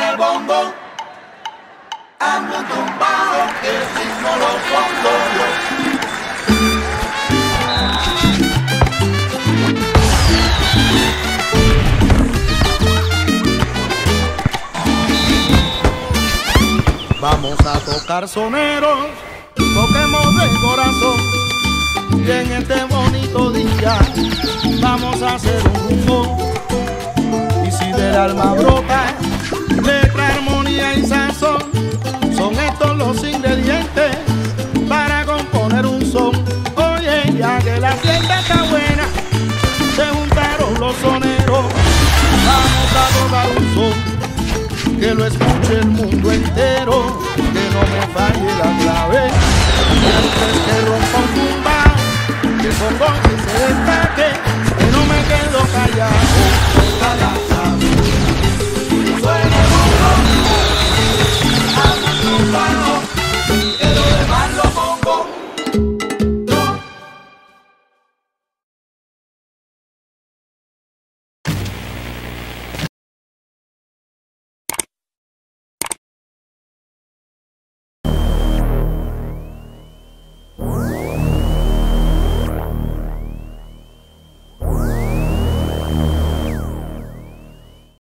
el bongo, hazme un tumbado, que si no lo pongo yo. Vamos a tocar soneros, toquemos de corazón, y en este bonito día vamos a hacer un rumbo. Y si del alma brota letra, armonía y sazón, son estos los ingredientes